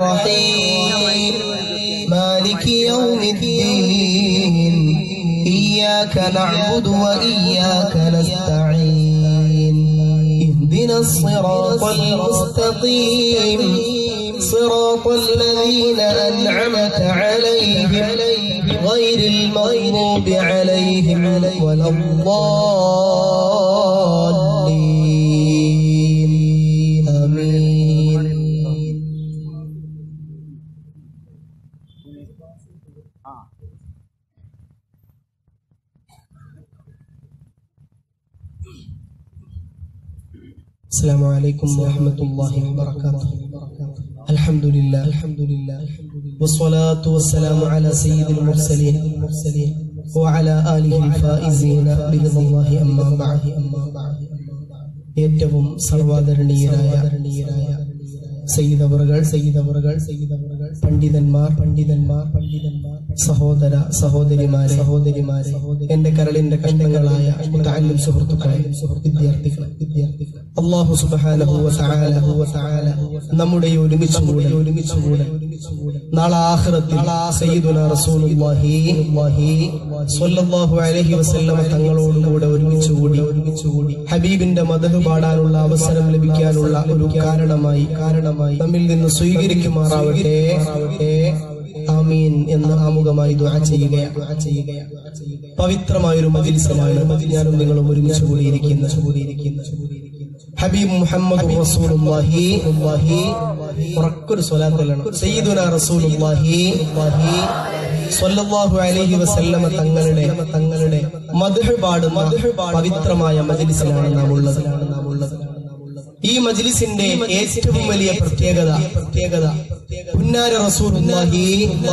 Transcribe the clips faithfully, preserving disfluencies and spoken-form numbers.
الرحيم مالك يوم الدين إياك نعبد وإياك نستعين اهدنا الصراط المستقيم صراط الذين أنعمت عليهم غير المغضوب عليهم ولا الضالين آمين. السلام عليكم ورحمة الله وبركاته. الحمد لله الحمد لله والصلاة والسلام على سيد المرسلين وعلى آله الفائزين برضا الله أما بعد. ഏറ്റവും സർവാദരണീയരായ സയ്യിദവറുകൾ സയ്യിദവറുകൾ സയ്യിദവറുകൾ പണ്ഡിതന്മാർ പണ്ഡിതന്മാർ പണ്ഡിതന്മാർ സഹോദര സഹോദരിമാരെ സഹോദരിമാരെ എന്റെ കരളിന്റെ കണ്ണങ്ങളായ മുതഅല്ലിം സുഹൃത്തുക്കളെ വിദ്യാർത്ഥികളെ വിദ്യാർത്ഥികളെ അല്ലാഹു സുബ്ഹാനഹു വ തആല നമ്മുടെ ഒരുമിച്ചുകൂടെ ഒരുമിച്ചുകൂടെ നാളെ ആഖിറത്തിൽ സയ്യിദുനാ റസൂലുള്ളാഹി സ്വല്ലല്ലാഹു അലൈഹി വസല്ലം തങ്ങളോടുകൂടെ ഒരുമിച്ചുകൂടി ഒരുമിച്ചുകൂടി ഹബീബിന്റെ മദഹ് പാടാനുള്ള അവസരം ലഭിക്കാനുള്ള ഒരു കാരണമായി കാരണമായി നമ്മിൽ നിന്ന് സ്വീകരിക്കുമാറാവട്ടെ ആമീൻ എന്ന് ആമുഖമായി ദുആ ചെയ്യുകയാണ്. പവിത്രമായൊരു മജ്ലിസിലാണ് ഞാനും നിങ്ങളും ഒരുമിച്ച് കൂടിയിരിക്കുന്ന കൂടിയിരിക്കുന്ന ഹബീബ് മുഹമ്മദ് റസൂലുള്ളാഹി ഉറക്കൊരു സ്വലാത്താണ് സയ്യിദുനാ റസൂലുള്ളാഹി സ്വല്ലല്ലാഹു അലൈഹി വസല്ലമ തങ്ങളുടെ തങ്ങളുടെ മദ്ഹ് പാടുന്ന പവിത്രമായ മജ്ലിസിലാണ് നാം ഉള്ളത് നാം ഉള്ളത് ഈ മജ്ലിസിന്റെ ഏറ്റവും വലിയ പ്രത്യേകത പ്രത്യേകത പുന്നാര റസൂലുള്ളാഹി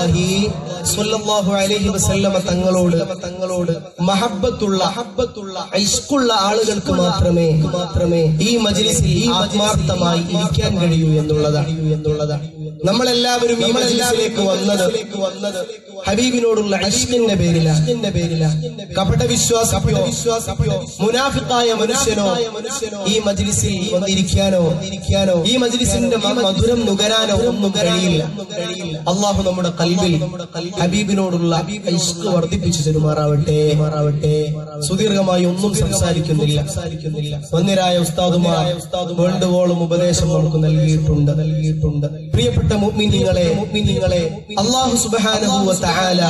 സ്വല്ലല്ലാഹു അലൈഹി വസല്ലമ തങ്ങളോട് തങ്ങളോട് മഹബ്ബത്തുള്ള ഹബ്ബത്തുള്ള ഇഷ്ഖുള്ള ആളുകൾക്ക് മാത്രമേ മാത്രമേ ഈ മജ്ലിസിൽ ആത്മാർത്ഥമായി ഇരിക്കാൻ കഴിയൂ എന്നുള്ളതാണ് എന്നുള്ളതാണ് നമ്മളെല്ലാവരും ഈ മജ്ലിസിലേക്ക് വന്നത് വന്നത് ഹബീബിനോടുള്ള ഇഷ്ഖിന്റെ പേരിലാണ് പേരിലാണ് കപട വിശ്വാസമോ വിശ്വാസമോ മുനാഫിഖായ മനുഷ്യനോ ഈ മജ്ലിസിൽ വന്നിരിക്കാനോ ഇരിക്കാനോ ഈ മജ്ലിസിന്റെ മധുരം നുകരാനോ ഒന്നും കഴിയില്ല. അല്ലാഹു നമ്മുടെ ഖൽബിൽ ഹബീബിനോടുള്ള ഇഷ്ഖ് വർദ്ധിപ്പിച്ചു തരുമാറാവട്ടെ മാറാവട്ടെ സുദീർഘമായി ഒന്നും സംസാരിക്കുന്നില്ല സംസാരിക്കുന്നില്ല വന്നിരായ ഉസ്താദുമാർ വേണ്ടുവോളം ഉപദേശം നമുക്ക് നൽകിയിട്ടുണ്ട് നൽകിയിട്ടുണ്ട് പ്രിയപ്പെട്ട മുഅ്മിനീങ്ങളെ മുഅ്മിനീങ്ങളെ അല്ലാഹു സുബ്ഹാനഹു വ തആല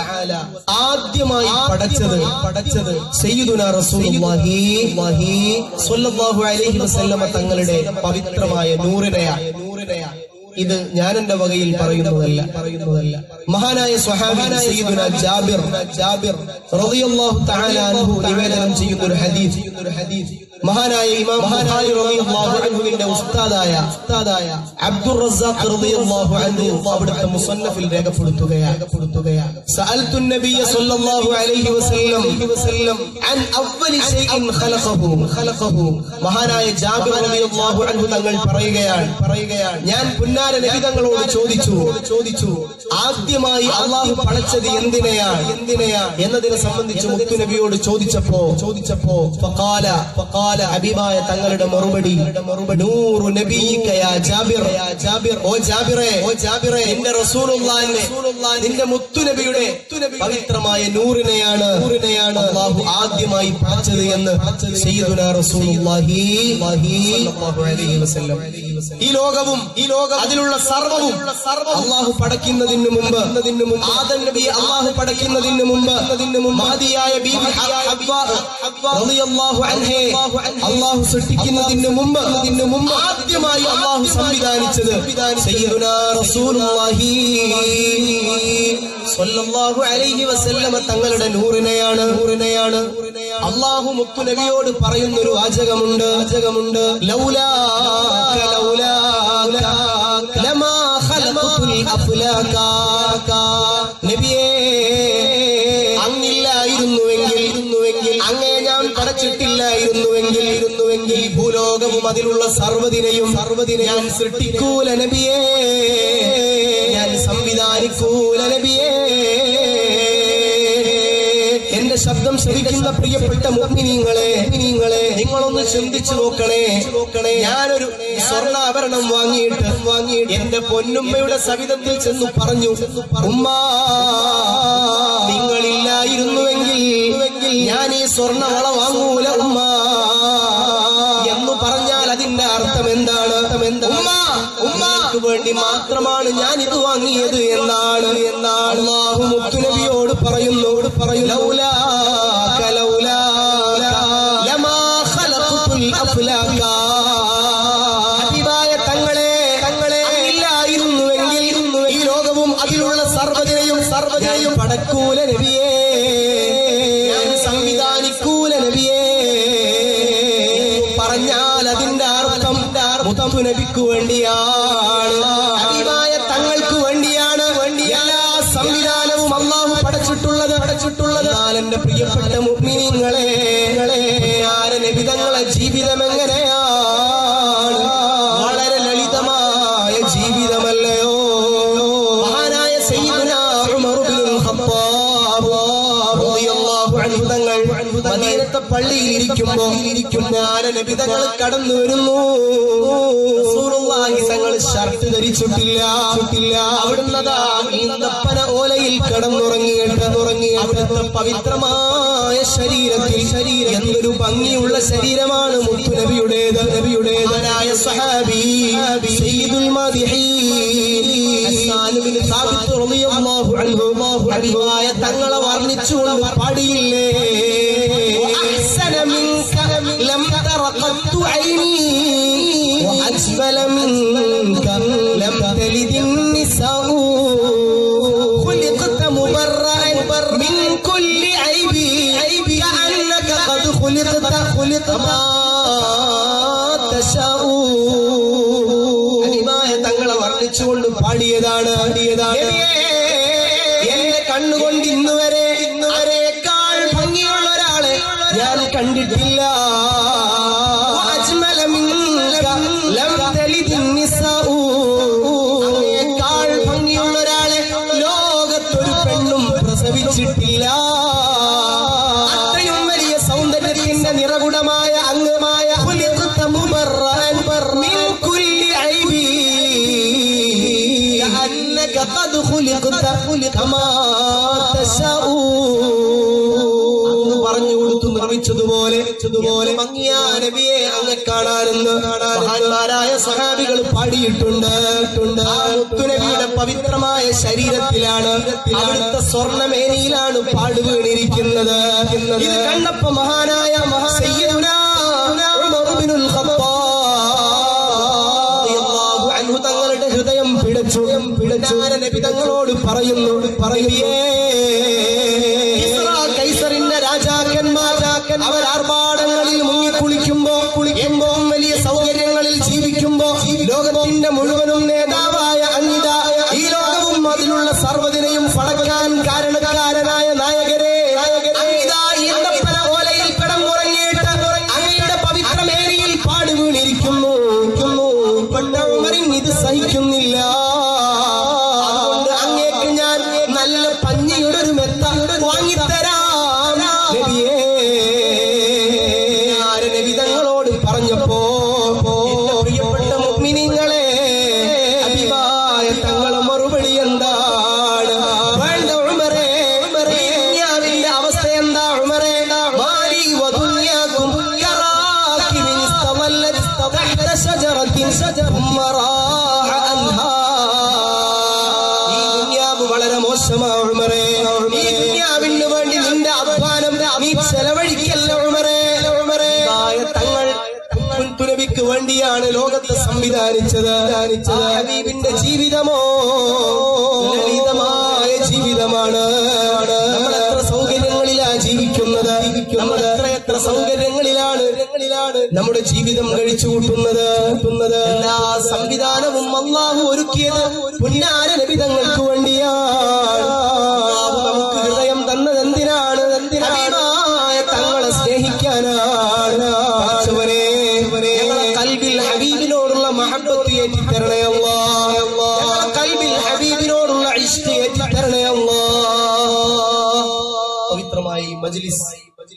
ആദ്യമായി പടച്ചത് പടച്ചത് സയ്യിദുനാ റസൂലുള്ളാഹി സ്വല്ലല്ലാഹു അലൈഹി വസല്ലമ തങ്ങളുടെ പവിത്രമായ നൂറിനെയാണ് നൂറിനെയാണ് ഇത് ഞാൻ എന്റെ വകയിൽ പറയുന്നതല്ല പറയുന്നതല്ല മഹാനായ സ്വഹാബി സയ്യിദുനാ ജാബിർ ജാബിർ റളിയല്ലാഹു തആല അൻഹു നിവേദനം ചെയ്യുന്ന ഒരു ഹദീസ് ഒരു ഹദീസ് മഹാനായ ഇമാം ബുഖാരി റളിയല്ലാഹു അൻഹുവിന്റെ ഉസ്താദായ ഉസ്താദായ അബ്ദുർ റസാഖ് റളിയല്ലാഹു അൻഹു അവിടുത്തെ മുസന്നഫിൽ രേഖപ്പെടുത്തുകയാണ് രേഖപ്പെടുത്തുകയാണ് സഅൽതു നബിയ സ്വല്ലല്ലാഹു അലൈഹി വസല്ലം അൻ അവ്വലി ശൈഇൻ ഖലഖഹു ഖലഖഹു മഹാനായ ജാബിർ റളിയല്ലാഹു അൻഹു തങ്ങൾ പറയുകയാണ് പറയുകയാണ് ഞാൻ പുന്നാര നബി തങ്ങളോട് ചോദിച്ചു ചോദിച്ചു ആദ്യമായി അല്ലാഹു പടച്ചത് എന്തിനെയാണ് എന്തിനെയാണ് എന്നതിനെ സംബന്ധിച്ച് മുത്തു നബിയോട് ചോദിച്ചപ്പോ ചോദിച്ചപ്പോ ഫഖാല ഫഖാല ഹബീബായ തങ്ങളുടെ മറുപടി നൂറു നബിയിക യാ ജാബിർ യാ ജാബിർ ഓ ജാബിറേ ഓ ജാബിറേ നിന്റെ റസൂലുള്ളാഹിന്റെ നിന്റെ മുത്തു നബിയുടെ പവിത്രമായ നൂറിനെയാണ് നൂറിനെയാണ് അല്ലാഹു ആദ്യമായി പടച്ചത് എന്ന് സയ്യിദുനാ റസൂലുള്ളാഹി സ്വല്ലല്ലാഹു അലൈഹി വസല്ലം ഈ ലോകവും ഈ ലോകം അതിലുള്ള സർവ്വവും അല്ലാഹു പടക്കുന്നതിന് മുമ്പ് ആദം നബിയെ അല്ലാഹു പടക്കുന്നതിന് മുമ്പ് മഹദിയായ ബീവി ഹവ്വ റളിയല്ലാഹു അൻഹയെ അല്ലാഹു സൃഷ്ടിക്കുന്നതിന് മുമ്പ് അതിന് മുമ്പ് ആദ്യമായി അല്ലാഹു സംവിധാനിച്ചത് സയ്യിദുനാ റസൂലുള്ളാഹി സ്വല്ലല്ലാഹു അലൈഹി വസല്ലമ തങ്ങളുടെ നൂറിനെയാണ് നൂറിനെയാണ് അല്ലാഹു മുത്തു നബിയോട് പറയുന്ന ഒരു വാചകമുണ്ട് വാചകമുണ്ട് ലൗലാക ലൗലാക ലമാ ഖലഖതുൽ അഫ്ലാക നബിയേ അങ്ങില്ലായിരുന്നുവെങ്കിൽ അങ്ങേ ഞാൻ പടച്ചിട്ടില്ലായിരുന്നുവെങ്കിൽ ഇരുന്നുവെങ്കിൽ ഭൂലോകവും അതിലുള്ള സർവ്വതിനെയും സർവ്വതിനെ ഞാൻ സൃഷ്ടിക്കൂല നബിയേ ഞാൻ സംവിധാനിക്കൂല നബിയേ എന്റെ ശബ്ദം ശ്രവിക്കുന്ന പ്രിയപ്പെട്ട മുഅ്മിനീങ്ങളെ മുഅ്മിനീങ്ങളെ നിങ്ങളൊന്ന് ചിന്തിച്ചു നോക്കണേ നോക്കണേ ഞാനൊരു സ്വർണ്ണാഭരണം വാങ്ങിയിട്ട് വാങ്ങിയിട്ട് എന്റെ പൊന്നുമ്മയുടെ സവിധത്തിൽ ചെന്നു പറഞ്ഞു, ഉമ്മ നിങ്ങളില്ലായിരുന്നുവെങ്കിൽ ഞാൻ ഈ സ്വർണ്ണവള വാങ്ങൂല ഉമ്മ എന്ന് പറഞ്ഞാൽ അതിന്റെ അർത്ഥം എന്താണ്? ഉമ്മ ഉമ്മക്ക് വേണ്ടി മാത്രമാണ് ഞാൻ ഇത് വാങ്ങിയത് എന്നാണ് എന്നാണ് അല്ലാഹു മുത്തുനബിയോട് പറയുന്നു പറയുന്നു ലൗലാക ലൗലാക ലമാ ഖലഖതുൽ അഫ്ലാക. ഹബീബായ തങ്ങളെ തങ്ങളെ ഇല്ലായിരുന്നുവെങ്കിൽ ഈ ലോകവും അതിലുള്ള സർവ്വതിനെയും സർവ്വതിനെയും പടക്കൂല നബിയേ, ഞാൻ സംവിധാനിക്കൂല നബിയേ പറഞ്ഞാൽ അതിന്റെ അർത്ഥം മുത്തു നബിക്ക് വേണ്ടിയാണ്, ഹബീബായ തങ്ങൾക്ക് വേണ്ടിയാണ് എല്ലാ സംവിധാനവും അല്ലാഹു പടച്ചിട്ടുള്ളത് പടച്ചിട്ടുള്ളത് എന്റെ പ്രിയപ്പെട്ട മുഅ്മിനീങ്ങളെ ആരെ നബി തങ്ങളെ ജീവിതം എങ്ങനെയാണ്? വളരെ ലളിതമായ ജീവിതമല്ലയോ? മഹാനായ സയ്യിദുനാ ഉമർ ഇബ്നുൽ ഖത്താബ് റളിയല്ലാഹു അൻഹു തങ്ങൾ മദീനത്തെ പള്ളിയിൽ ഇരിക്കുമ്പോൾ ഇരിക്കുന്ന ആരെ നബി തങ്ങൾ കടന്നു വരുന്നു. റസൂലുള്ളാഹി തങ്ങൾ ഷർട്ട് ധരിച്ചിട്ടില്ല അവിടുന്ന് അതാ ഈന്തപ്പന ഓലയിൽ കടന്നുറങ്ങിയിട്ട് ഉറങ്ങി അവിടുത്തെ പവിത്രമായ ശരീരത്തിൽ ശരീരം എന്തൊരു ഭംഗിയുള്ള ശരീരമാണ് മുത്തു നബിയുടേത് നബിയുടേതായ സഹാബി സയ്യിദുൽ മാദിഹീൻ ഹസ്സാൻ ബിൻ സാബിത്ത് റളിയല്ലാഹു അൻഹു ഹബീബായ തങ്ങളെ വർണ്ണിച്ചുകൊണ്ട് പാടിയില്ലേ, അഹ്സന മിൻക ലം തറ ഖത്തു ഐനി وأجمل منك لم تلد النساء خلقت مبرأ من كل عيب كأنك قد خلقت خلقت ما تشاء. ഹബീബായ തങ്ങളെ വർണ്ണിച്ചുകൊണ്ട് പാടിയതാണ് പാടിയതാണ് എന്റെ കണ്ണുകൊണ്ട് ഇന്നുവരെ ഇന്നുവരെക്കാൾ ഭംഗിയുള്ള ഒരാളെ ഞാൻ കണ്ടിട്ടില്ല. അങ്ങേക്കാൾ ഭംഗിയുള്ള ഒരാളെ ലോകത്തൊരു പെണ്ണും പ്രസവിച്ചിട്ടില്ല. അത്രയും വലിയ സൗന്ദര്യത്തിന്റെ നിറകുടമായ അംഗമായ പറഞ്ഞു കൊടുത്തു നിർമ്മിച്ചതുപോലെ ഭംഗിയാ നബിയെ അങ്ങ് കാണാനെന്ന് മഹാന്മാരായ സഹാബികൾ പാടിയിട്ടുണ്ട്. നബിയുടെ പവിത്രമായ ശരീരത്തിലാണ് അവിടുത്തെ സ്വർണ്ണമേനിയിലാണ് പാട് വീണിരിക്കുന്നത്. ഇത് കണ്ടപ്പോ മഹാനായ സയ്യിദുനാ ഉമർ ഇബ്നുൽ ഖത്താബ് റളിയല്ലാഹു അൻഹു തങ്ങളുടെ ഹൃദയം പിടച്ചു പിടച്ചു നബി തങ്ങളോട് പറയുന്നു പറയുകയേ, കൈസറിന്റെ രാജാക്കന്മാർ അവർ ആർഭാടങ്ങളിൽ മുങ്ങി കുളിക്കുമ്പോ കുളിക്കുമ്പോ വലിയ സൗകര്യങ്ങളിൽ ജീവിക്കുമ്പോ ലോകത്തിന്റെ മുഴുവനും നേതാവായ അങ്ങിത ഈ ലോകവും അതിലുള്ള സർവ്വതിനെയും പടക്കാൻ കാരണക്കാരനായ നായകരെ അങ്ങിത ഈന്തപ്പന ഓലയിൽ കിടന്നുറങ്ങിയിട്ട് അങ്ങയുടെ പവിത്രമേനിയിൽ പാട് വീണിരിക്കുന്നു. ഇത് സഹിക്കുന്നില്ല, അതുകൊണ്ട് അങ്ങേക്ക് ഞാൻ നല്ല പഞ്ഞിയുടെ ഒരു മെത്ത വാങ്ങിത്തരാം നബിയേ. ആരെ നബി തങ്ങളോട് പറഞ്ഞപ്പോ പ്രിയപ്പെട്ട മുഅ്മിനീങ്ങളെ ഹബീബായ തങ്ങളെ മറുപടി എന്താണ്? വേണ്ട ഉമറേ, ദുനിയാവിന്റെ അവസ്ഥ എന്താ ഉമറേ? മാലി വദുനിയാകും യറാകി മിൻ ഇസ്തവല്ലത് തഹത ശജറത്തിൻ മറാഅ അൻഹാ. ഈ ദുനിയാവ് വളരെ മോശമാണ് ഉമറേ. ഈ ദുനിയാവിന് വേണ്ടി നിന്റെ അധ്വാനം നീ ചെലവഴിക്കല്ല ഉമറേ. തങ്ങൾ നബിക്ക് വേണ്ടിയാണ് ലോകത്തെ സംവിധാനിച്ചത്. ഹബീബിന്റെ ജീവിതമോ ലളിതമായ ജീവിതമാണ്. നമ്മൾ എത്ര സൗകര്യങ്ങളിലാണ് ജീവിക്കുന്നത്, നമ്മൾ എത്ര എത്ര സൗകര്യങ്ങളിലാണ് നമ്മുടെ ജീവിതം കഴിച്ചു കൂട്ടുന്നത്. എല്ലാ സംവിധാനവും അല്ലാഹു ഒരുക്കിയത് പുന്നാര നബി തങ്ങൾക്ക് വേണ്ടിയാണ്. നമുക്ക് ഹൃദയം തന്നത് എന്തിനാണ്? ഹബീബായ തങ്ങളെ സ്നേഹിക്കാനാണ്. ഞങ്ങളെ കൽബിൽ ഹബീബിനോടുള്ള മഹബ്ബത്ത് ഏറ്റിത്തരണേ അല്ലാഹ്. ഞങ്ങളെ കൽബിൽ ഹബീബിനോടുള്ള ഇഷ്ക് ഏറ്റിത്തരണേ അല്ലാഹ്. പവിത്രമായി മജ്ലിസ്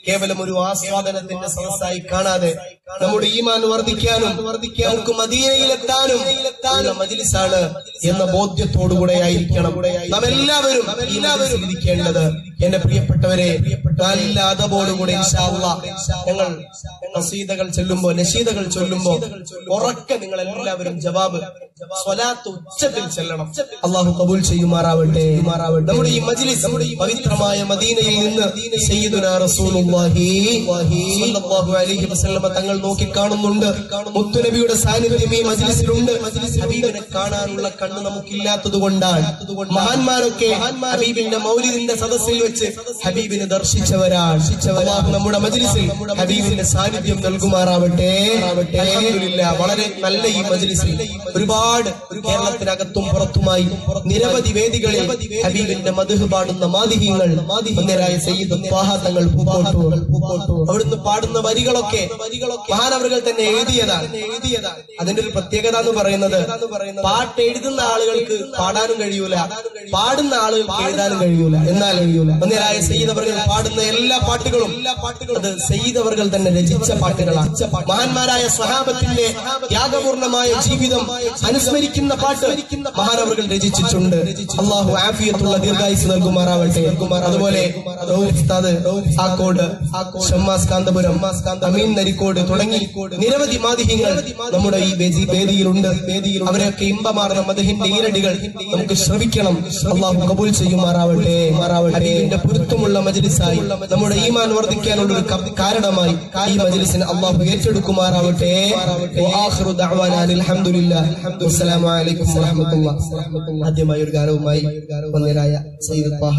കേവലം ഒരു ആസ്വാദനത്തിന്റെ സദസ്സായി കാണാതെ നമ്മുടെ ഈമാൻ വർദ്ധിക്കാനും നമുക്ക് മദീനയിലെത്താനും ഉള്ള മജ്ലിസാണ് എന്ന ബോധ്യത്തോടുകൂടെ ആയിരിക്കണം നാം എല്ലാവരും എല്ലാവരും ഇരിക്കേണ്ടത്. എന്റെ പ്രിയപ്പെട്ടവരെ, നല്ല അദബോടുകൂടെ ഇൻഷാ അല്ലാഹ് ഞങ്ങൾ ഖസീദകൾ ചൊല്ലുമ്പോൾ, നശീദകൾ ചൊല്ലുമ്പോൾ ഉറക്കെ നിങ്ങൾ എല്ലാവരും ജവാബ് സ്വലാത്ത് ഉച്ചത്തിൽ ചെല്ലണം. അല്ലാഹു ഖബൂൽ ചെയ്യുമാറാവട്ടെ. നമ്മുടെ ഈ മജ്ലിസ് പവിത്രമായ മദീനയിൽ നിന്ന് സയ്യിദുനാ റസൂലുള്ളാഹി സ്വല്ലല്ലാഹു അലൈഹി വസല്ലം തങ്ങൾ നോക്കി കാണുന്നുണ്ട്. മുത്തുനബിയുടെ സാന്നിധ്യം ഈ മജ്ലിസിലുണ്ട്. ഹബീബിനെ കാണാനുള്ള കണ്ണ് നമുക്കില്ലാത്തത് കൊണ്ടാണ്. മഹാന്മാരൊക്കെ ഹബീബിന്റെ മൗലിദിന്റെ സദസ്സിൽ വെച്ച് ഹബീബിനെ ദർശിച്ചവരാണ്. അല്ലാഹു നമ്മുടെ മജ്ലിസിൽ ഹബീബിന്റെ സാന്നിധ്യം നൽകുമാറാവട്ടെ. അൽഹംദുലില്ലാഹ്, വളരെ നല്ല ഈ മജ്ലിസിൽ ഒരുപാട് കേരളത്തിനകത്തും പുറത്തുമായി നിരവധി വേദികളിൽ ഹബീബിന്റെ മദ്ഹ് പാടുന്ന മാദിഹീങ്ങൾ മാദിഹീനരായ സയ്യിദ് ത്വാഹ തങ്ങൾ പൂക്കോട്ടൂർ അവിടുന്ന് പാടുന്ന വരികളൊക്കെ മഹാനവറുകൾ തന്നെ എഴുതിയതാണ് എഴുതിയതാണ് അതിന്റെ ഒരു പ്രത്യേകത എന്ന് പറയുന്നത്, പാട്ട് എഴുതുന്ന ആളുകൾക്ക് പാടാനും കഴിയൂല, പാടുന്ന ആളുകൾക്ക് എഴുതാനും കഴിയൂല. എന്നാൽ ഒന്നരായ സയ്യിദ് അവർകൾ പാടുന്ന എല്ലാ പാട്ടുകളും അത് സയ്യിദ് അവർകൾ തന്നെ രചിച്ച പാട്ടുകളാണ്. മഹാന്മാരായ സ്വഹാബത്തിന്റെ ത്യാഗപൂർണമായ ജീവിതം അനുസ്മരിക്കുന്ന പാട്ട് മഹാനവറുകൾ രചിച്ചിട്ടുണ്ട്. അള്ളാഹു ആഫിയത്തുള്ള ദീർഘായുസ് നൽകുമാറാവട്ടെ. അതുപോലെ ഉസ്താദ് ആക്കോട്, ഷമ്മാസ് കാന്തപുരം, അമീൻ നരിക്കോട് തുടങ്ങി നിരവധി മാദിഹ്യങ്ങൾ നമ്മുടെ ഈ വേദിയിലുണ്ട്. അവരൊക്കെ ഇമ്പമാർന്ന മദ്ഹിന്റെ ഈരടികൾ നമുക്ക് ശ്രവിക്കണം. അള്ളാഹു കബൂൽ ചെയ്യുമാറാവട്ടെ. ഹബീബിന്റെ പൊരുത്തമുള്ള മജ്ലിസായി നമ്മുടെ ഈമാൻ വർദ്ധിക്കാനുള്ള ഒരു കാരണമായി ഈ മജ്ലിസിനെ അള്ളാഹു ഏറ്റെടുക്കുമാറാവട്ടെ. വആഖിറു ദഅവാനാ അൽഹംദുലില്ലാഹി വസ്സലാമു അലൈക്കും വറഹ്മത്തുള്ളാഹി. ആദ്യമായി ഒരു ഗാനവുമായി വന്നരായ സയ്യിദ് ത്വാഹ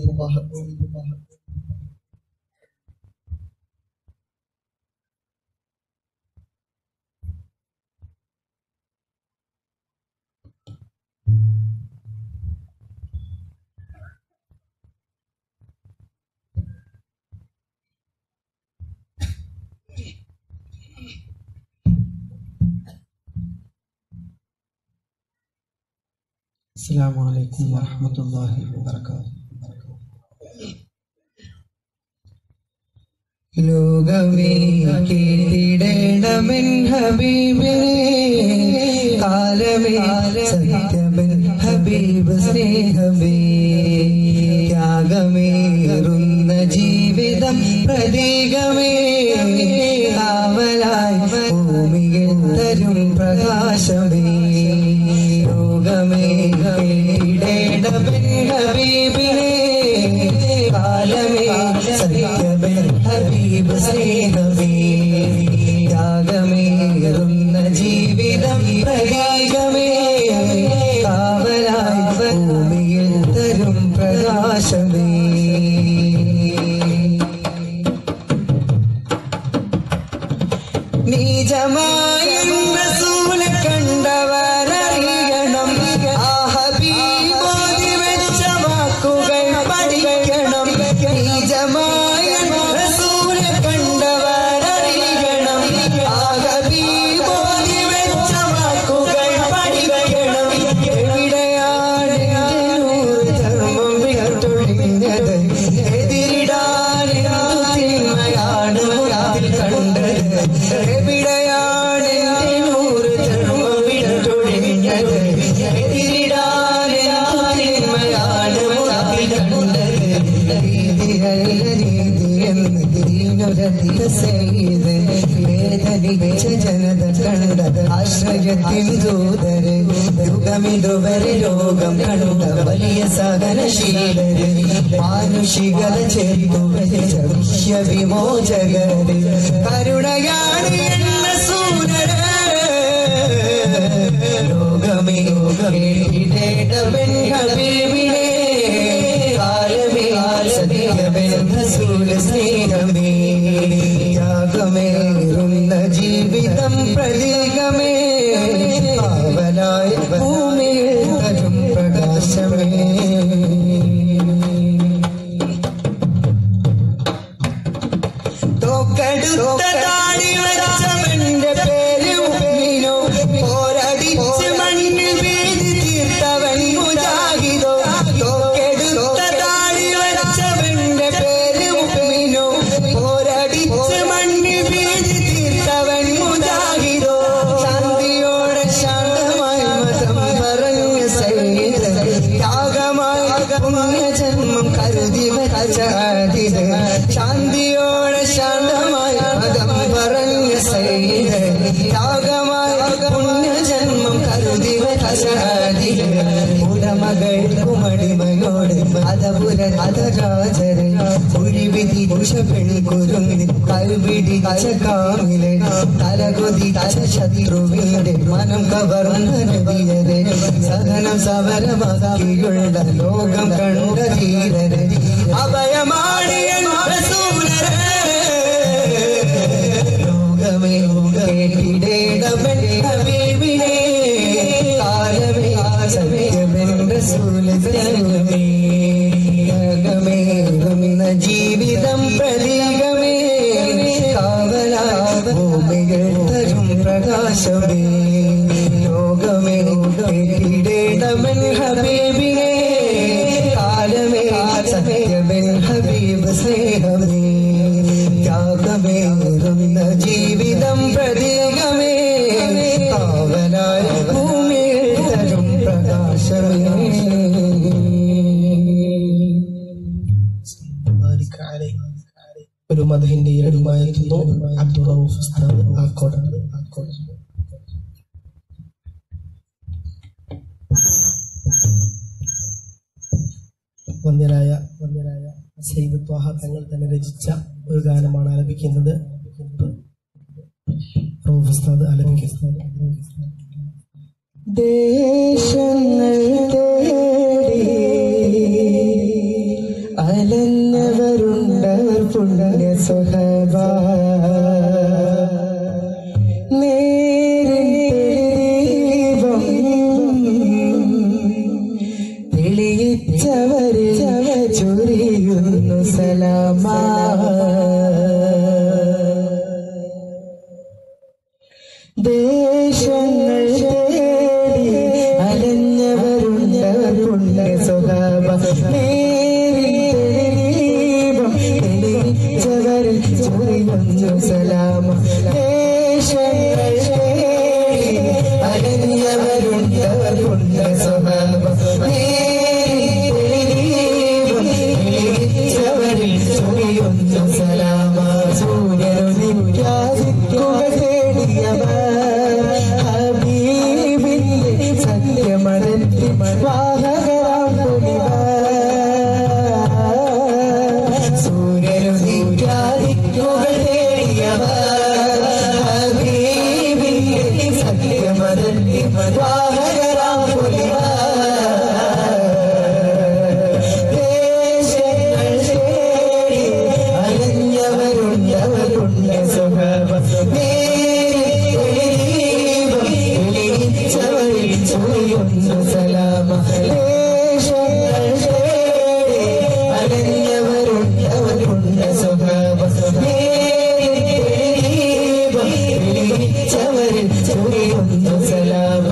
അസ്സലാമു അലൈക്കും വറഹ്മത്തുള്ളാഹി വബറകാതുഹു. ലോകമേ കേട്ടിടേണമെൻ ഹബീബിനെ, കാലമേ സത്യമെൻ ഹബീബ് സ്നേഹമേ, ത്യാഗമേറുന്ന ജീവിതം പ്രതീകമേ, കാവലായി ഭൂമിയിൽ തരും പ്രകാശമേ. ലോകമേ കേട്ടിടേണമെൻ ഹബീബിനെ, കാലമേ സത്യമെൻ ഹബീബ് സ്നേഹമേ, ത്യാഗമേറുന്ന ജീവിതം പ്രതീകമേ, കാവലായി ഭൂമിയിൽ തരും പ്രകാശമേ. നീജമായ റസൂൽ കണ്ടവരറിയണം, ആ ഹബീബോധി വെച്ച വാക്കുകൾ പഠിക്കണം. നീജമായ റസൂൽ കണ്ടവരറിയണം, ആ ഹബീബോധി വെച്ച വാക്കുകൾ പഠിക്കണം. എവിടെയാണ് നൂറ് ധർമ്മം വിട്ടൊഴിഞ്ഞത്, എതിരിടാൻ തിന്മയാണ് മുറാദിൽ കണ്ടത്. എവിടെയാണ് നൂറ് ധർമ്മം വിട്ടൊഴിഞ്ഞത്, എതിരിടാൻ തിന്മയാണ് മുറാദിൽ കണ്ടത്. രീതിയല്ല രീതി എന്ന് ദീനൊരധിക ചെയ്ത് വേദനിച്ച ജനത കണ്ടത് ആശ്രയത്തിൻ ദൂതര്. യുഗമിതുവരെ ലോകം കണ്ട വലിയ സഹനശീലര്, മാനുഷികത ചേർത്തു വെച്ച വിമോചകര്, കരുണയാണ് എന്ന സൂരര്. ലോകമേ കേട്ടിടേണമെൻ ഹബീബിനെ, കാലമേ സത്യമെൻ റസൂൽ സ്നേഹമേ, ത്യാഗമേറുന്ന ജീവിതം പ്രതീകമേ, കാവലായി ഭൂമിയിൽ തരും പ്രകാശമേ. തോക്കെടുത്ത താടി വച്ചവന്റെ പേര് മുഅ്മിനോ, പോരടിച്ച് മണ്ണിൽ വീഴ്ത്തി തീർത്തവൻ മുജാഹിദോ. തോക്കെടുത്ത താടി വച്ചവന്റെ പേര് മുഅ്മിനോ, പോര യാഗമായ പുണ്യജന്മം കരുതി ഉടമകൾക്കും അടിമയോട് അതപുര അതരാജരെ കുഴിവിധി പെൺകുരുങ്ങി കൈപിടിച്ച കാമിലെ തലകൊതിച്ച ശത്രുവിന്റെ മനം കവർന്ന നദിയരെ സഹനം സമരമാക്കിയുള്ള ലോകം കണ്ട ധീരരെ അഭയമാണിയ ലോകമേ കേട്ടിടേടവൻ ഹബീബിനെ കാലമേ സത്യമെൻ റസൂൽ തരുമേ യാഗമേ വന്ന ജീവിതം പ്രതീകമേ കാവലാ ഭൂമികൾ തരും പ്രകാശമേ ലോകമേ കേട്ടിടേടവൻ ഹബീബിനെ കാലമേ സത്യമെൻ ഹബീബ് സ്നേഹമേ യാഗമേ വന്ന ജീവിതം പ്രതീകമേ കാവലായ ഭൂമിയിൽ തരും പ്രകാശമേ. ഒരു മദഹിന്റെ ഇരടുമായിരുന്നു അബ്ദുൾ റഊഫ് ഉസ്താദ് ആക്കോട്. വന്യരായ വന്യരായ സയ്യിദ് ത്വാഹ തങ്ങൾ തന്നെ രചിച്ച ഒരു ഗാനമാണ് ആലപിക്കുന്നത്. റഊഫ് ഉസ്താദ് ആലപിക്കുന്നത്. ദേശങ്ങൾ തേടി അലഞ്ഞവരുണ്ടവർ പുണ്യ സ്വഹബ നേരിടീപം തെളിയിച്ചവരെ ചൊരിയുന്നു സലാമ ദേശങ്ങൾ തേടി അലഞ്ഞവരുണ്ടവർ പുണ്യ സ്വഹബ നേരിടീപം തെളിയിച്ചവരെ ചൊരിയുന്നു സലാമ ദേശങ്ങൾ തേടി അലഞ്ഞവരുണ്ടവർ പുണ്യ സ്വഹബ നേരിടീപം തെളിയിച്ചവരെ ചൊരിയുന്നു സലാമ സൂര്യനുദിക്കാതിക്കുക ഹബീബിന്റെ സത്യമടത്തി വാഹകരാം സൂര്യനുദിക്കാതിക്കുക ഹബീബിന്റെ സത്യമടത്തി വാഹകരാം ദേശങ്ങൾ തേടി അലഞ്ഞവരുണ്ടവരുണ്ട് സ്വഹബ സലാമ ദേശങ്ങൾ തേടി അലഞ്ഞവരുണ്ടവരുണ്ട് സ്വഹബ തെളിയിച്ചവരിൽ ചൊരിയുന്നു സലാമ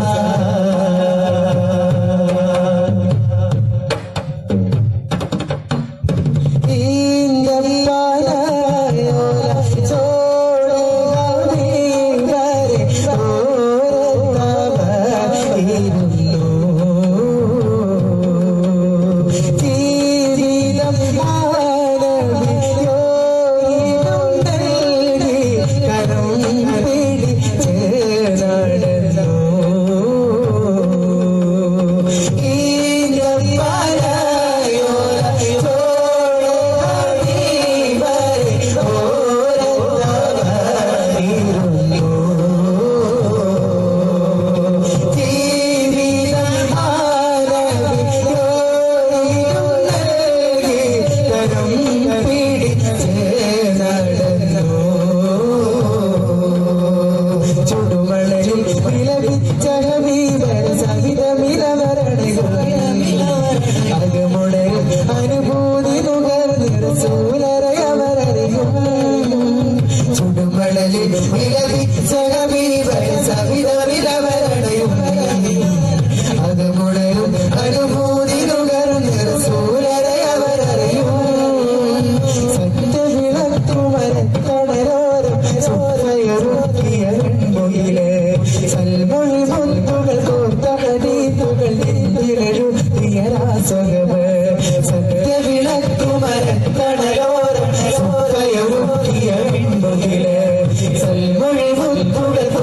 സത്യവിളക്കുമരക്കടലോരം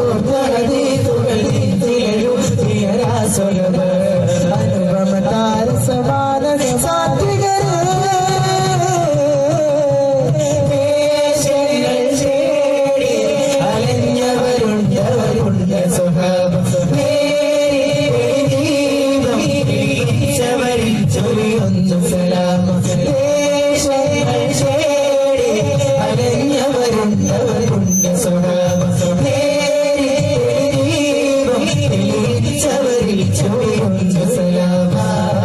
ചൊരിയുന്നു സലാമ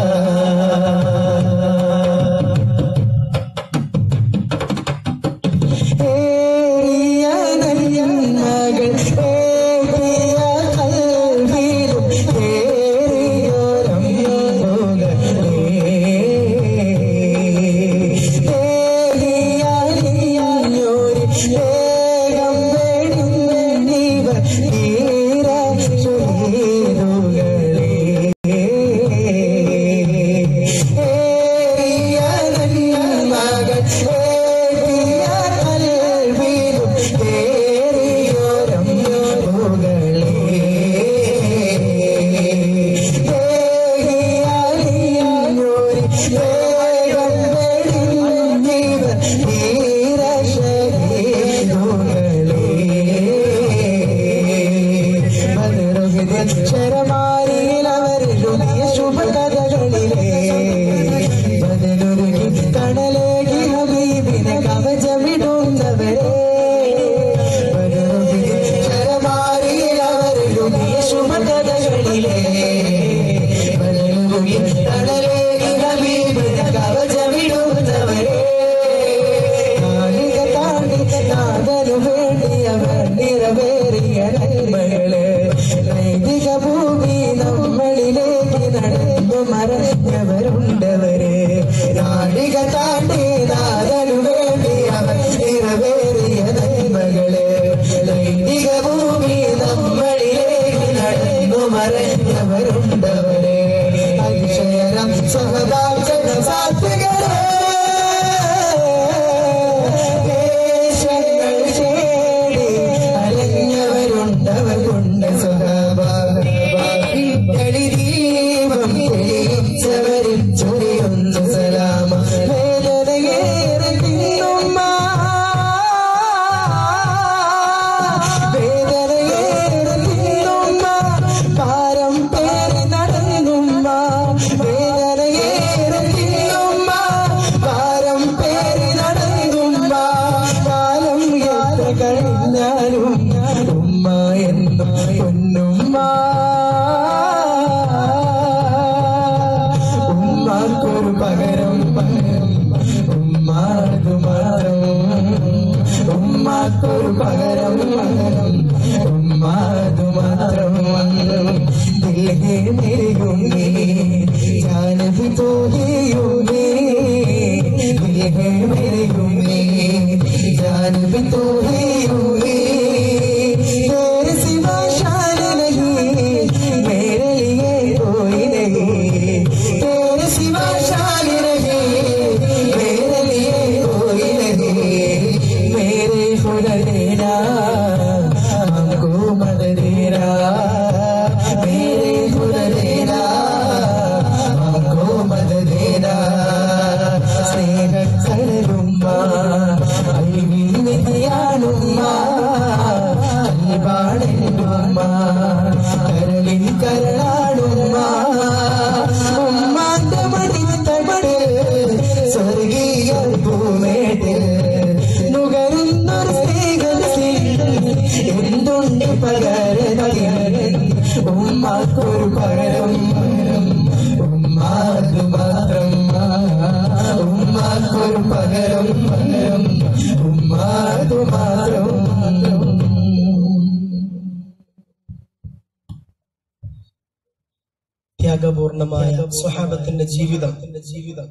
ത്യാഗപൂർണമായ സ്വഹാബത്തിന്റെ ജീവിതം ജീവിതം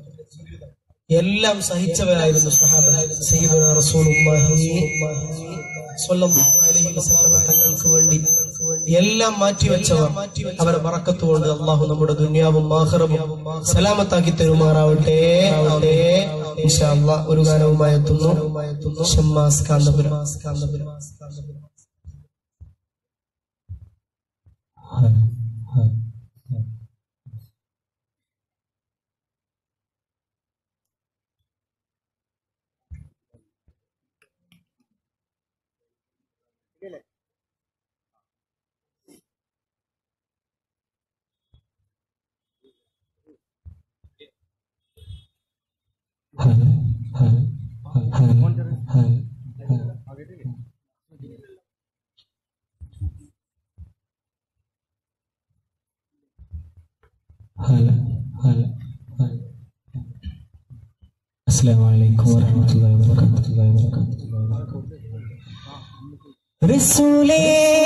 എല്ലാം സഹിച്ചവരായിരുന്നു സ്വഹാബത്ത്. സയ്യിദുനാ റസൂലുള്ളാഹി സ്വല്ലല്ലാഹു അലൈഹി വസല്ലം തങ്ങൾക്ക് വേണ്ടി എല്ലാം മാറ്റിവെച്ചവർ. അവരുടെ ബറക്കത്ത് കൊണ്ട് അള്ളാഹു നമ്മുടെ ദുനിയാവും ആഖിറവും സലാമത്താക്കി തരുമാറാവട്ടെ. ഇൻഷാ അല്ലാഹ് ഒരു ഗാനവുമായി എത്തുന്നു ഷമ്മാസ് കാന്തപുരം. هلا هلا هلا. السلام عليكم ورحمة الله وبركاته. الله وبركاته. رسولي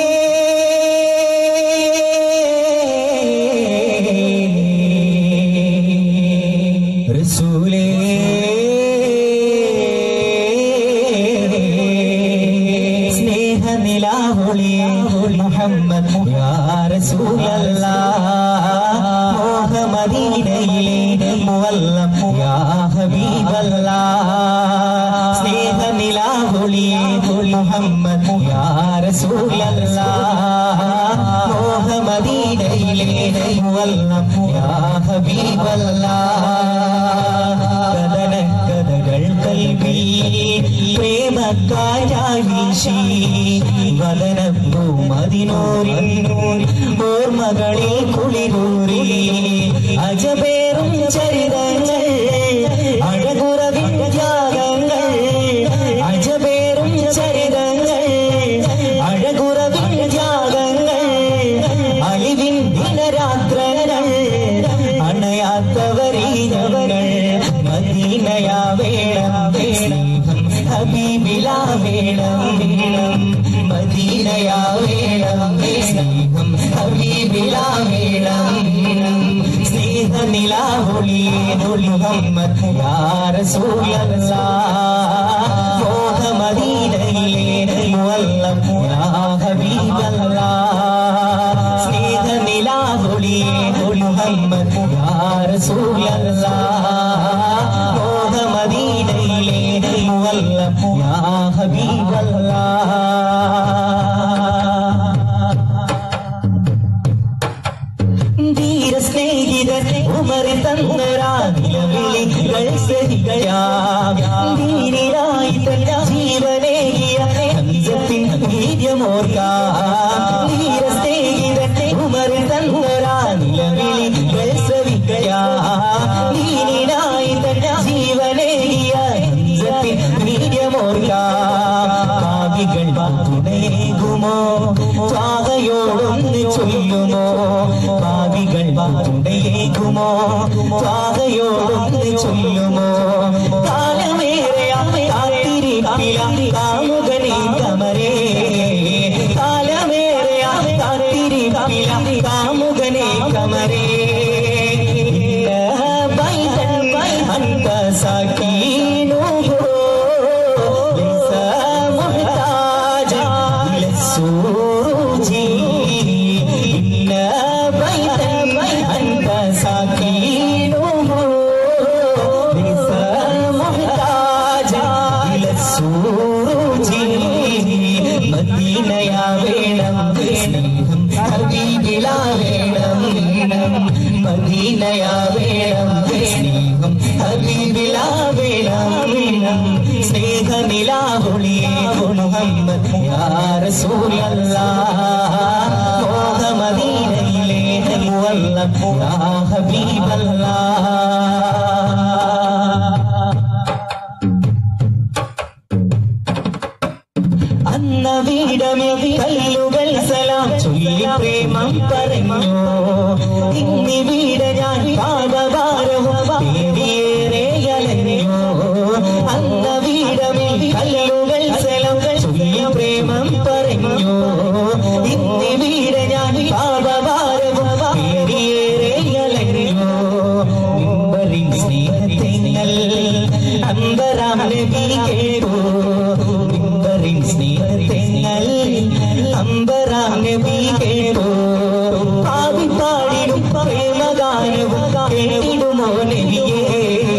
رسولي സ്നേഹ നിലാവുളി മുഹമ്മദ് യാ റസൂലല്ലാഹ് മോഹമദീനയിലെ മുവല്ലം യാ ഹബീബല്ലാഹ് സ്നേഹ നിലാവുളി മുഹമ്മദ് യാ റസൂലല്ലാഹ് മോഹമദീനയിലെ മുവല്ലം യാ ഹബീബല്ലാഹ് കദന കദകൾ കൽബി പ്രേമക്കാരായി വീശി വദനപ്പൂ മദിനൂരിൽ ഓർമ്മകളിൽ കുളിരൂറി അജബേറും ചരിതങ്ങൾ അഴകുറവിൻ ത്യാഗങ്ങൾ അജബേറും ചരിതങ്ങൾ അഴകുറവിൻ ത്യാഗങ്ങൾ അലിവിൻ ദിനരാത്രങ്ങൾ അണയാത്തവരീനങ്ങൾ മദീനയാ വേണം സ്നേഹം ഹബീബിലാ വേണം മദീനയാ വേണം സ്നേഹം ഹബീബിലാ വേണം സ്നേഹ നിലാവുളിയേ മുഹമ്മദ് യാ റസൂലല്ലാഹ് മോഹമദീനയിലെ മുവല്ലം യാ ഹബീബല്ലാഹ് സ്നേഹ നിലാവുളിയേ മുഹമ്മദ് യാ റസൂലല്ലാഹ് മോഹമദീനയിലെ മുവല്ലം യാ ഹബീബല്ലാഹ് ധീര സ്നേഹിതൻ ഉമറിൽ തന്നൊരാവിളികൾ സഹികയാം ധീരനായി തന്റെ ജീവനേകിയ ഹംസത്തിൻ വീര്യമോർക്കാം ധീര സ്നേഹിതൻ ഉമറിൽ തന്നൊരാവിളികൾ സഹികയാം ധീരനായി തന്റെ ജീവനേകിയ ഹംസത്തിൻ വീര്യമോർക്കാം കാവികൾ തുണയേകുമോ ത്വാഹയോടൊന്ന് ചൊല്ലുമോ കാവികൾ തുണയേകുമോ ത്വാഹയോടൊന്ന് ചൊല്ലുമോ കാലമേറെ കാത്തിരിപ്പില കാമുകനെ കമരേ കാലമേറെ കാത്തിരിപ്പില കാമുകനെ കമരേ അന്ത സകീനോ മദീനയാ വേണം സ്നേഹം ഹബീബിലാ വേണം മദീനയാ വേണം സ്നേഹം ഹബീബിലാ വേണം സ്നേഹ നിലാവുളിയേ മുഹമ്മദ് യാ റസൂലല്ലാഹ് മോഹമദീനയിലെ മുവല്ലം യാ ഹബീബല്ലാഹ് അന്നവിടമേ കല്ലുകൾ സലാം ചൊല്ലി പ്രേമം പറഞ്ഞു ഇന്നിവിടെ ഞാൻ പാപഭാരവും പേടിയേറെ അലഞ്ഞു അന്നവിടമേ കല്ലുകൾ സലാം ചൊല്ലി പ്രേമം പറഞ്ഞു ഇന്നിവിടെ ഞാൻ പാപഭാരവും പേടിയേറെ അലഞ്ഞു നിമ്പറിൻ സ്നേഹത്തെങ്ങൾ അമ്പരാം നബി കേട്ടു നിമ്പറിൻ സ്നേഹത്തെങ്ങൾ അമ്പരാം നബി കേട്ടു പാടി പാടിടും പ്രേമഗാനവും കേട്ടിടുമോ നബിയേ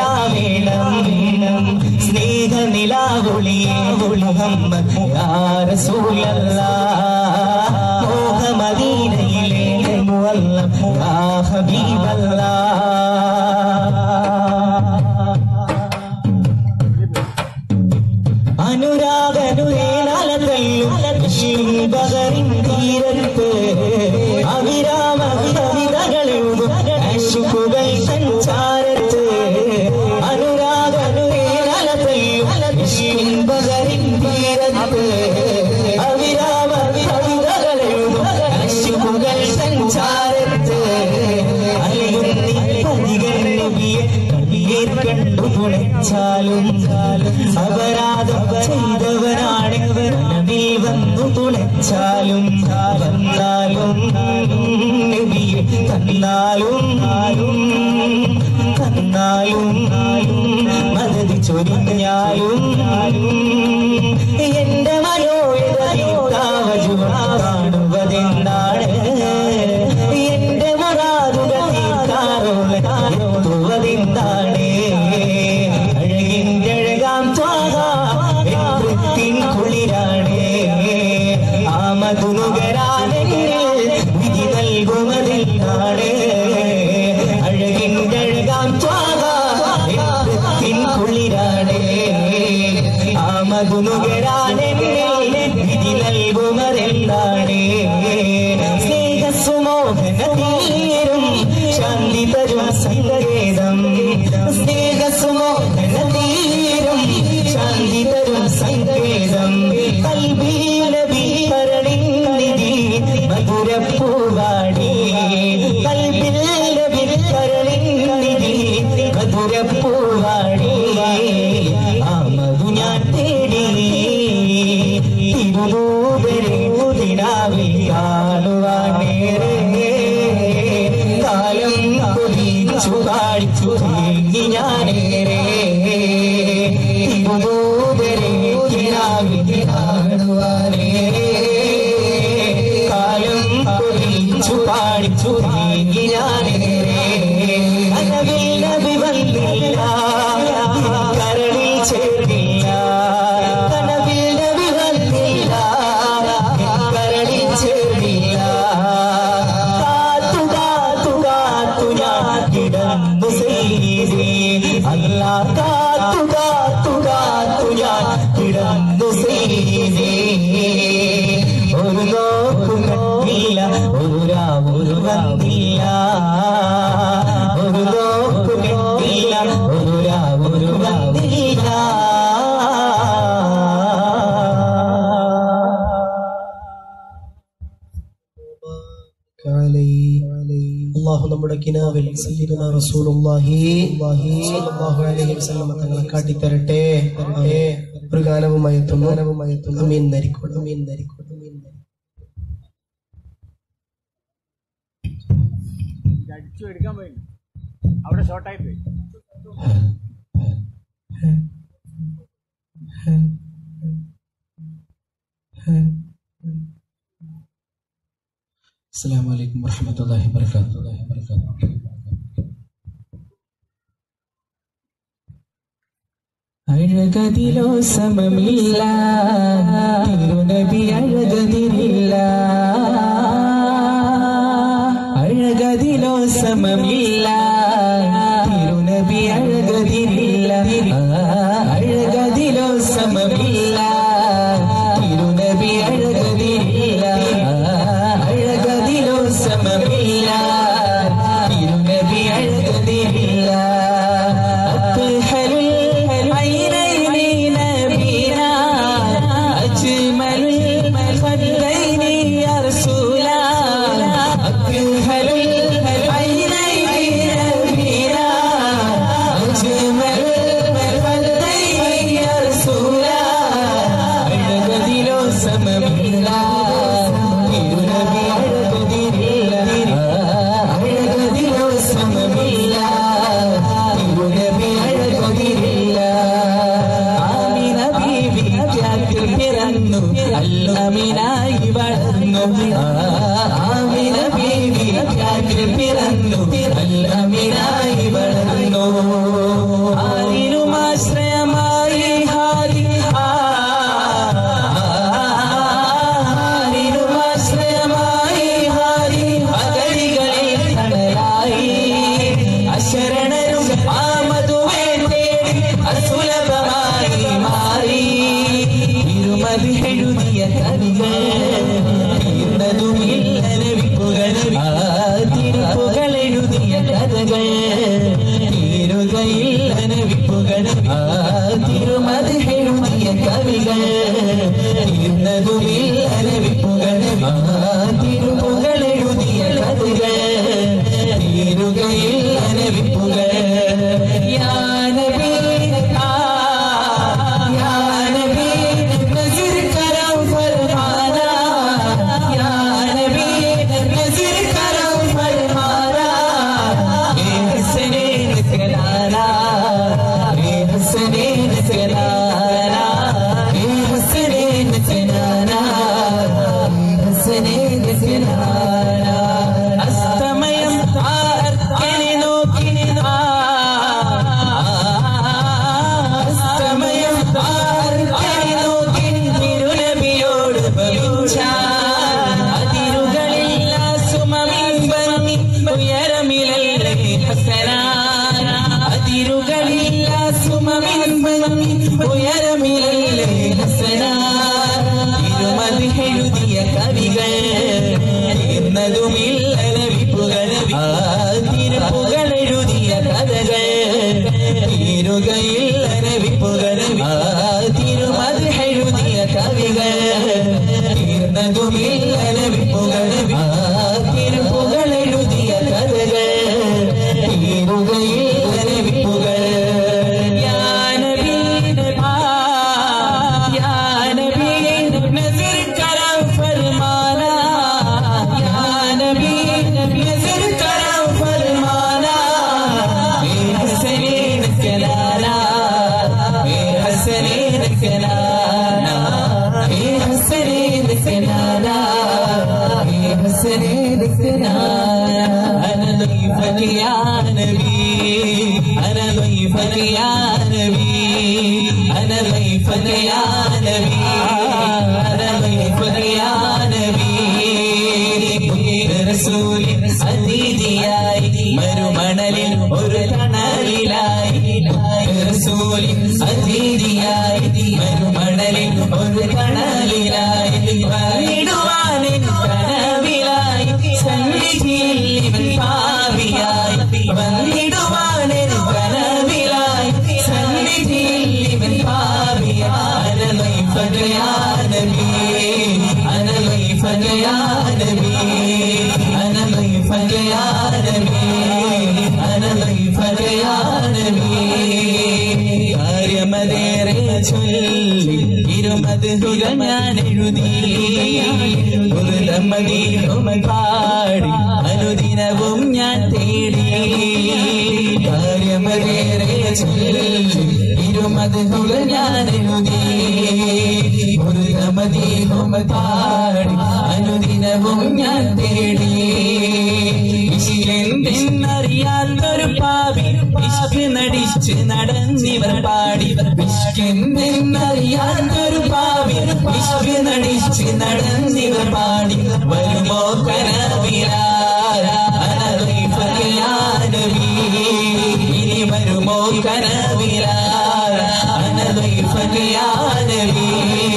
നിലാവേണം സ്നേഹ നിലാവുളിയേ മുഹമ്മദ് യാ റസൂലല്ലാഹ് മോഹ മദീനയിലെ മുഅല്ലം യാ ഹബീബല്ലാഹ് അനുരാഗനുരേനാലതല്ലും ബദറിൻ തീരത്ത് അവിരാമ കവിതകളെഴുതും അശുക്കുകൾ സഞ്ചാരത്ത് അനുരാഗനുരേനാലതല്ലും ബദറിൻ തീരത്ത് അവിരാമ കവിതകളെഴുതും അശുക്കുകൾ സഞ്ചാരത്ത് കണ്ടു തുണച്ചാലും അപരാധം ചെയ്തവരാണ് മനവിൽ വന്നു തുണച്ചാലും വന്നാലും നബിയെ തന്നാലും തന്നാലും മദതി ചൊരിഞ്ഞാലും എന്റെ മനോയതീർത്താവജുവ കാണുവതെന്താണ് എന്റെ മുറാദുകൾ തീർക്കാറുള്ളതെന്താണ് അഴകിന്റെ അഴകാം ത്വാഗത്തിൻ കുളിരാണ് ആമതുനുകരാനെന്നിൽ വിധി നൽകുമതെന്താണ് അഴകിന്റെ അഴകാം ത്വാഗത്തിൻ കുളിരാണ് ആമതുനുകരാനെന്നിൽ വിധി നൽകുമതെന്താണ് സ്നേഹസുമോഹന തീരും ശാന്തി തരും സങ്കേതം സ്നേഹസുമോഹന തീരും ശാന്തി തരും സങ്കേതം കൽബിലബി കരളിന്നിധി മധുരപ്പൂവാടി കൽബിലബി കരളിന്നിധി മധുരപ്പൂവാടി ആമതു ഞാൻ തേടി തിരുവൂതരെ ദിനാവിൽ കാണുവാനേറെ കാലം കൊതിച്ചു കാടിച്ചു തേങ്ങി ഞാനേറെ തിരുവൂതരെ ദിനാവിൽ കാണുവാനേറെ കാലം കൊതിച്ചു കാടിച്ചു തേങ്ങി ഞാനേറെ കനവിൽ നബി വന്നില്ല കരളിൽ ചേർന്നില്ല കനവിൽ നബി വന്നില്ല കരളിൽ ചേർന്നില്ല കാത്തു കാത്തു കാത്തു ഞാൻ കിടന്നു ചെയ്തേ അല്ലാ കാത്തു കാത്തു കാത്തു ഞാൻ കിടന്നു ചെയ്തേ ഒരു നോക്കും കണ്ടില്ല ഒരു രാവൊരു വന്നില്ല ഒരു നോക്കും കണ്ടില്ല ഒരു രാവൊരു വന്നില്ല അല്ലാഹു നമ്മുടെ കിനാവിൽ സയ്യിദുനാ റസൂലുള്ളാഹി സ്വല്ലല്ലാഹു അലൈഹി വസല്ലം തങ്ങളെ കാട്ടിത്തരട്ടെ. ഒരു ഗാനവുമായി എത്തുന്നു. അമീൻ ധരിക്കോട്ടെ. അമീൻ ധരിക്കോട്ടെ. അടിച്ചു എടുക്കാൻ പോയി അവിടെ ഷോർട്ടായി പോയി. അസ്സലാമു അലൈക്കും വറഹ്മത്തുള്ളാഹി വബറകാതുഹു. അഴകതിലോ സമമില്ല തിരുനബി അഴകതിരില്ല അഴകതിലോ സമമില്ല തിരുനബി അഴകതിരില്ല അഴകതിലോ സമമില്ല തിരുനബി അഴകതിരില്ല അഴകതിലോ സമമില്ല തിരുനബി അഴകതിരില്ല അത്ഹലുൽ ഐനൈനി നബിനാ അജ്മലുൽ ഖദ്ദൈനി യാ റസൂലാ അത്ഹലുൽ ഐനൈനി നബിനാ അജ്മലുൽ ഖദ്ദൈനി യാ റസൂലാ അഴകതിലോ സമമില്ല തിരുനബി അഴകതിരില്ല അഴകതിലോ സമമില്ല തിരുനബി അഴകതിരില്ല ആമിന ബീവി ത്യാഗത്തിൽ പിറന്നു അല്ലമിനായി വളർന്നു ആമിന ബീവി ത്യാഗത്തിൽ പിറന്നു അല്ലമിനായി വളർന്നു നബിപ്പുകൾ ആ തിരുമദ്ഹെഴുതിയ കവികൾ തീർന്നതുമില്ല നബിപ്പുകൾ ആ തിരുമുകൾ എഴുതിയ കഥകൾ തീരുകയില്ല നബിപ്പുകൾ യാ നബി ആ യാ നബി നസിർ കരം ഫർമാന യാ നബി നസിർ കരം ഫർമാന ഏ ഹസനൈൻ കലാല ഏ ഹസനൈൻ കലാല ഏ ഹസനൈൻ കലാല ഹസനൈൻ കലാല അസ്തമയം ആർക്കനെ നോക്കി അസ്തമയം ആർക്കനെ നോക്കി തിരുനബിയോട് ഭവിച്ചാൽ അതിരുകളില്ല സുമമിൻ ഭംഗി ഉയരമിലല്ലേ ഹസനാ അതിരുകളില്ല സുമമിൻ ഭംഗി ഉയരമിലല്ലേ ഹസനാ തിരുമദ്ഹെഴുതിയ കവികൾ തീർന്നതുമില്ല നബിപ്പുകൾ ആ തിരുപ്പുകൾ എഴുതിയ കഥകൾ തീരുകയില്ല നബിപ്പുകൾ ആ തിരുമദ്ഹെഴുതിയ കവികൾ തീർന്നതുമില്ല നബിപ്പുകൾ ആ തിരുപ്പുകൾ എഴുതിയ കഥകൾ തീരുകയില്ല നബിപ്പുകൾ യാ നബി ആ യാ നബി നസിർ കരം ഫർമാന യാ നബി നസിർ കരം ഫർമാന ഏ ഹസനൈൻ കലാല ഏ ഹസനൈൻ കലാല ഏ ഹസനൈൻ കലാല ഏ ഹസനൈൻ കലാല അന ضيفك يا نبي أنا ضيفك يا نبي أنا ضيفك يا نبي أنا ضيفك يا نبي رسول അതിഥിയായി മരുമണലിൽ ഒരു തണലിലായി റസൂൽ അതിഥിയായി മരുമണലിൽ ഒരു തണലിലായി വന്നിടുവാനിൻ കനവിലായി സന്നിധിയിൽ ഇവൻ പാപിയായി വന്നിടുവാനിൻ കനവിലായി സന്നിധിയിൽ ഇവൻ പാപിയായി അന ضيفك يا نبي أنا ضيفك يا نبي أنا ضيفك يا نبي أنا ضيفك يا نبي കാര്യമതേറെ ചൊല്ലി ഇരുമദ്ഹുകൾ ഞാൻ എഴുതി ഒരു മദീഹും പാടി അനുദിനവും ഞാൻ തേടി കാര്യമതേറെ ചൊല്ലി ഇരുമദ്ഹുകൾ ഞാൻ എഴുതി ഒരു മദീഹും പാടി അനുദിനവും ഞാൻ തേടി ഇഷ്കെന്നറിയാത്തൊരു പാപി ഇഷ്ക് നടിച്ച് നടന്നിവർ പാടി ഇഷ്കെന്നറിയാത്തൊരു പാപി ഇഷ്ക് നടിച്ച് നടന്നിവർ പാടി വരുമോ കനവിലാൽ അന ضيفك يا نبي ഇനി വരുമോ കനവിലാൽ അന ضيفك يا نبي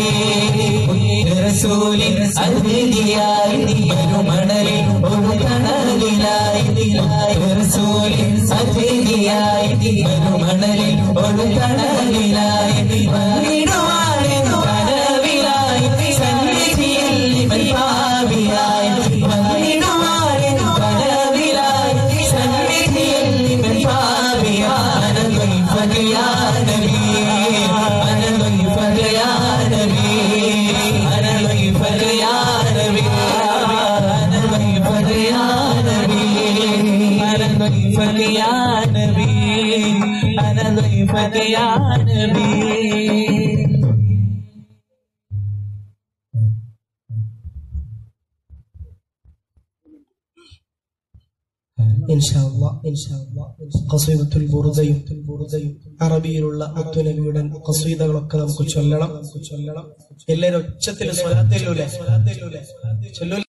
റസൂലിൻ അതിഥിയായി മരുമണലിൽ ഒരു തണലിലായി റസൂലിൻ അതിഥിയായി മരുമണലിൽ ഒരു തണലിലായി വന്നിടുവാനിൻ കനവിലായി സന്നിധിയിൽ ഇവൻ പാപിയായി വന്നിടുവാനിൻ കനവിലായി സന്നിധിയിൽ ഇവൻ പാപിയായി അന ضيفك يا نبي أنا ضيفك يا نبي أنا ضيفك يا نبي أنا ضيفك يا نبي أنا ضيفك يا نبي أنا ضيفك يا نبي ഖസീദത്തുൽ ബുർദയും അറബിയിലുള്ള മുത്തുനബിയുടെ ഖസീദകളൊക്കെ നമുക്ക് ചൊല്ലണം. എല്ലാവരും ഒച്ചത്തിൽ സ്വലാത്ത് ചൊല്ലൂലേ?